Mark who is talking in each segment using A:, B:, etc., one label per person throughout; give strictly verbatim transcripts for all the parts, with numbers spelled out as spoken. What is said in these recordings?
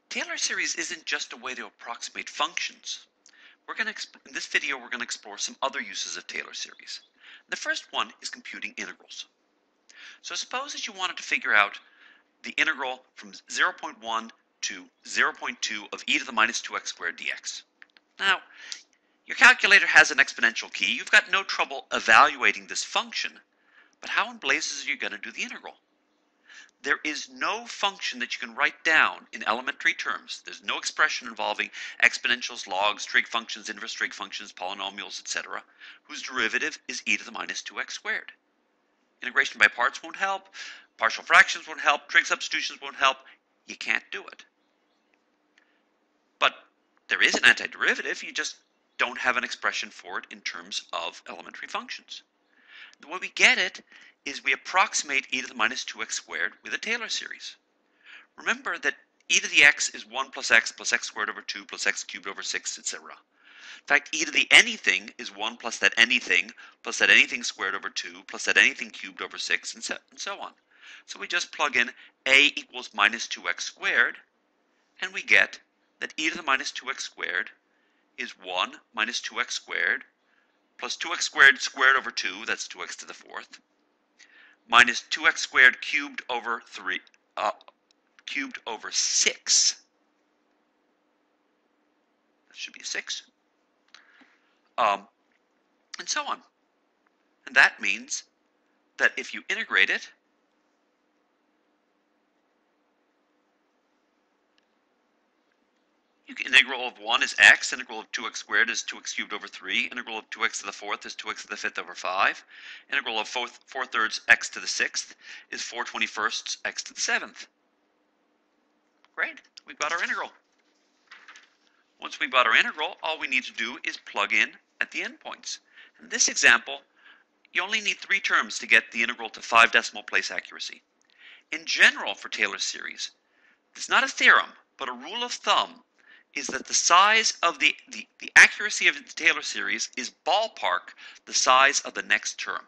A: Taylor series isn't just a way to approximate functions. We're going to in this video we're going to explore some other uses of Taylor series. The first one is computing integrals. So suppose that you wanted to figure out the integral from zero point one to zero point two of e to the minus two x squared dx. Now, your calculator has an exponential key. You've got no trouble evaluating this function, but how in blazes are you going to do the integral? There is no function that you can write down in elementary terms. There's no expression involving exponentials, logs, trig functions, inverse trig functions, polynomials, et cetera, whose derivative is e to the minus two x squared. Integration by parts won't help. Partial fractions won't help. Trig substitutions won't help. You can't do it. But there is an antiderivative. You just don't have an expression for it in terms of elementary functions. The way we get it is we approximate e to the minus two x squared with a Taylor series. Remember that e to the x is one plus x plus x squared over two plus x cubed over six, et cetera. In fact, e to the anything is one plus that anything plus that anything squared over two plus that anything cubed over six, and so, and so on. So we just plug in a equals minus two x squared, and we get that e to the minus two x squared is one minus two x squared plus two x squared squared over two, that's two x to the fourth, minus two x squared cubed over three, uh, cubed over six. That should be six. Um, and so on. And that means that if you integrate it, you can, integral of one is x, integral of two x squared is two x cubed over three, integral of two x to the fourth is two x to the fifth over five, integral of four, four thirds x to the sixth is four twenty-firsts x to the seventh. Great, we've got our integral. Once we've got our integral, all we need to do is plug in at the endpoints. In this example, you only need three terms to get the integral to five decimal place accuracy. In general, for Taylor series, it's not a theorem, but a rule of thumb is that the size of the, the, the accuracy of the Taylor series is ballpark the size of the next term.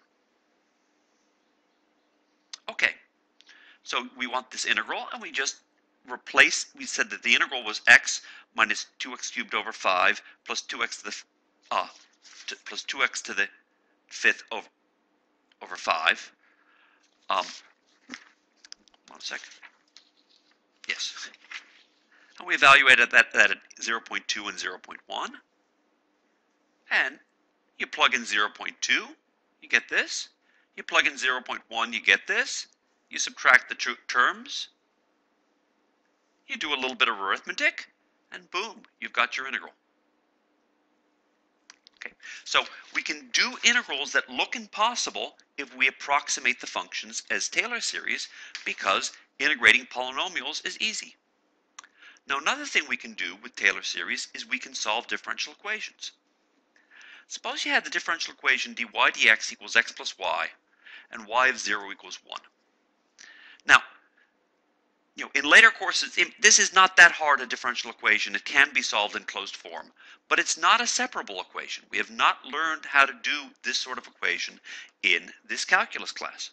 A: Okay, so we want this integral, and we just replace, we said that the integral was x minus two x cubed over five plus two x to the, uh, to, plus two x to the fifth over, over five. Um, one sec. Yes. And we evaluated that, that at zero point two and zero point one. And you plug in zero point two, you get this. You plug in zero point one, you get this. You subtract the terms. You do a little bit of arithmetic, and boom, you've got your integral. Okay, so we can do integrals that look impossible if we approximate the functions as Taylor series, because integrating polynomials is easy. Now, another thing we can do with Taylor series is we can solve differential equations. Suppose you had the differential equation dy dx equals x plus y, and y of zero equals one. Now, you know, in later courses, it, this is not that hard a differential equation. It can be solved in closed form, but it's not a separable equation. We have not learned how to do this sort of equation in this calculus class.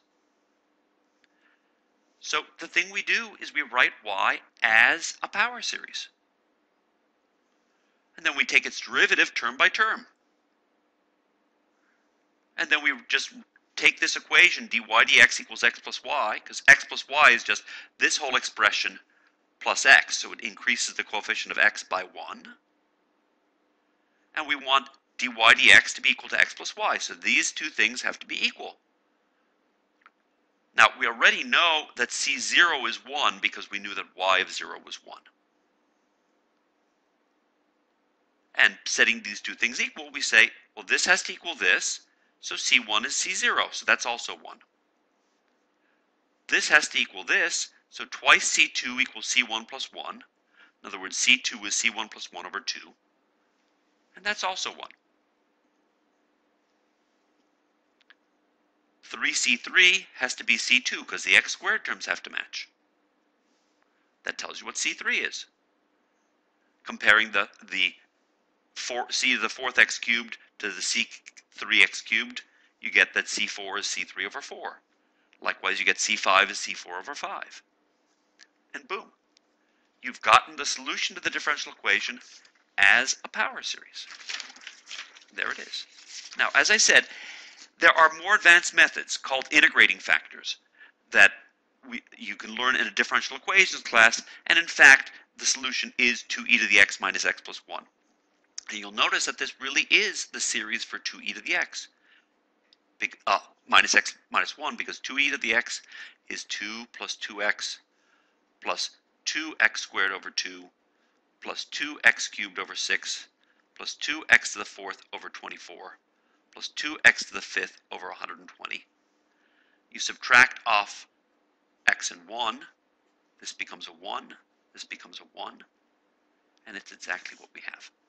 A: So the thing we do is we write y as a power series. And then we take its derivative term by term. And then we just take this equation dy dx equals x plus y, because x plus y is just this whole expression plus x, so it increases the coefficient of x by one. And we want dy dx to be equal to x plus y, so these two things have to be equal. Now, we already know that c zero is one because we knew that y of zero was one. And setting these two things equal, we say, well, this has to equal this, so c one is c zero, so that's also one. This has to equal this, so twice c two equals c one plus one. In other words, c two is c one plus one over two, and that's also one. three c three has to be c two because the x squared terms have to match. That tells you what c three is. Comparing the, the four, c to the fourth x cubed to the c three x cubed, you get that c four is c three over four. Likewise, you get c five is c four over five. And boom, you've gotten the solution to the differential equation as a power series. There it is. Now, as I said, there are more advanced methods called integrating factors that we, you can learn in a differential equations class, and in fact, the solution is two e to the x minus x plus one. And you'll notice that this really is the series for two e to the x big, uh, minus x minus one, because two e to the x is two plus two x plus two x squared over two plus two x cubed over six plus two x to the fourth over twenty-four plus two x to the fifth over one hundred twenty. You subtract off x and one, this becomes a one, this becomes a one, and it's exactly what we have.